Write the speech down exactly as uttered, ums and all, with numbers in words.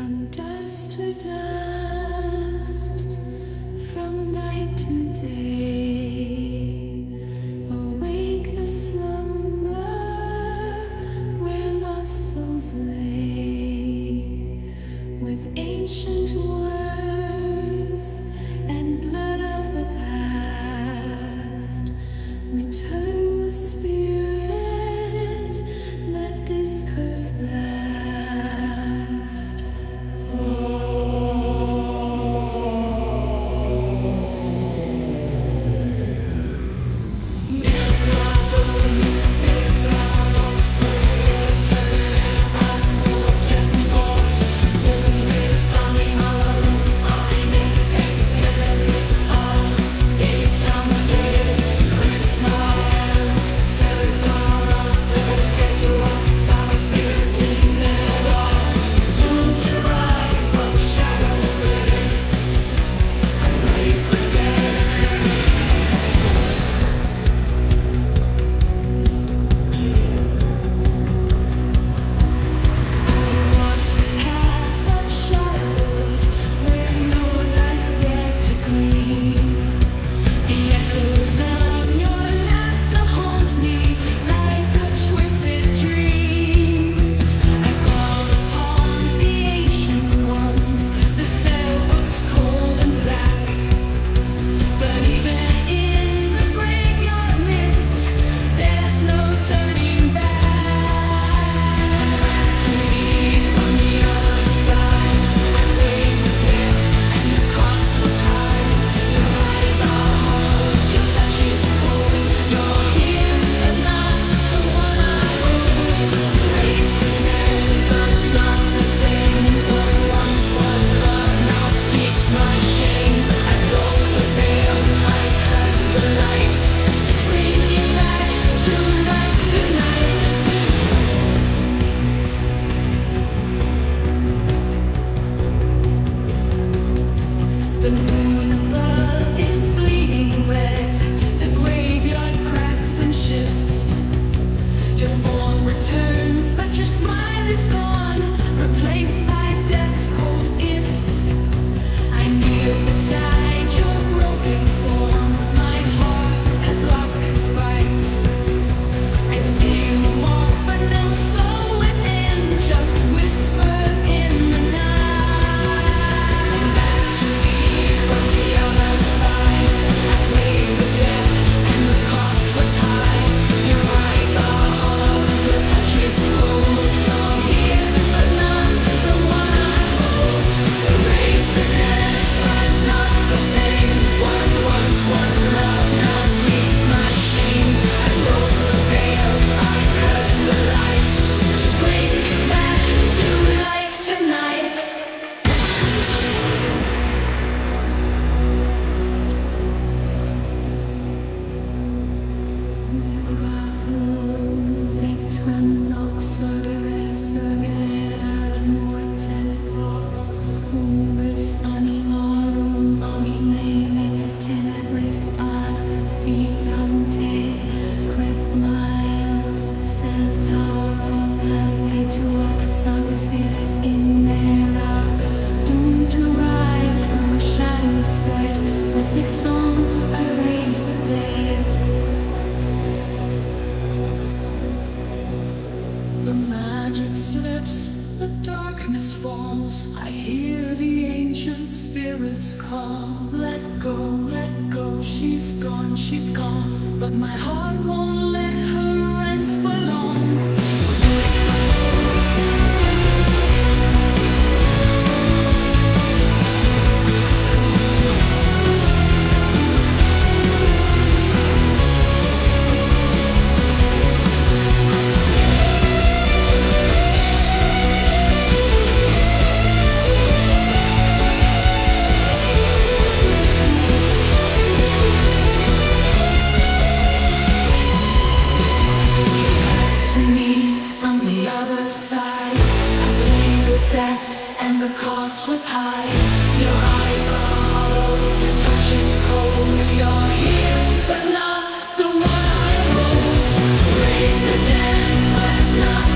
From dust to dust, from night to day, awake the slumber where lost souls lay, with ancient words and blood of the past. Return the spirit, let this curse last. The magic slips, the darkness falls. I hear the ancient spirits call. Let go, let go, she's gone, she's gone. But my heart won't let her rest for long. And the cost was high. Your eyes are hollow, your touch is cold. You're here, but not the one I hold. Raise the dead, but not